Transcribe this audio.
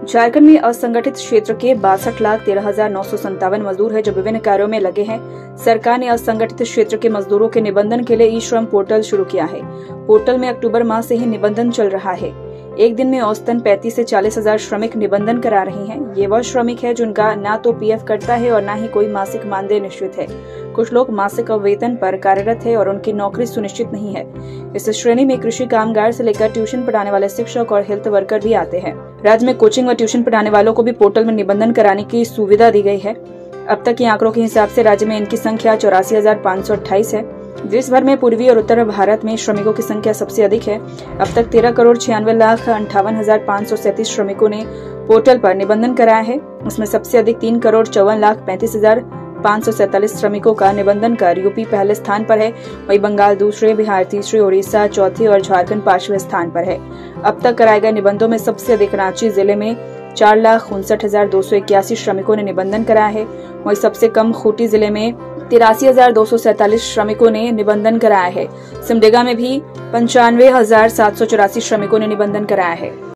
झारखंड में असंगठित क्षेत्र के 62,13,957 मजदूर हैं जो विभिन्न कार्यों में लगे हैं। सरकार ने असंगठित क्षेत्र के मजदूरों के निबंधन के लिए ई श्रम पोर्टल शुरू किया है। पोर्टल में अक्टूबर माह से ही निबंधन चल रहा है। एक दिन में औसतन 35 से 40 हजार श्रमिक निबंधन करा रहे हैं। ये वह श्रमिक है जिनका न तो पीएफ कटता है और न ही कोई मासिक मानदेय निश्चित है। कुछ लोग मासिक वेतन पर कार्यरत है और उनकी नौकरी सुनिश्चित नहीं है। इस श्रेणी में कृषि कामगार से लेकर ट्यूशन पढ़ाने वाले शिक्षक और हेल्थ वर्कर भी आते हैं। राज्य में कोचिंग व ट्यूशन पढ़ाने वालों को भी पोर्टल में निबंधन कराने की सुविधा दी गई है। अब तक के आंकड़ों के हिसाब से राज्य में इनकी संख्या 84,528 है। देश भर में पूर्वी और उत्तर भारत में श्रमिकों की संख्या सबसे अधिक है। अब तक 13,96,58,537 श्रमिकों ने पोर्टल पर निबंधन कराया है। इसमें सबसे अधिक 3,54,35,547 श्रमिकों का निबंधन कर यूपी पहले स्थान पर है। वहीं बंगाल दूसरे, बिहार तीसरे, उड़ीसा चौथे और झारखंड पांचवें स्थान पर है। अब तक कराए गए निबंधों में सबसे अधिक रांची जिले में 4,59,281 श्रमिकों ने निबंधन कराया है। वहीं सबसे कम खूंटी जिले में 83,247 श्रमिकों ने निबंधन कराया है। सिमडेगा में भी 95,784 श्रमिकों ने निबंधन कराया है।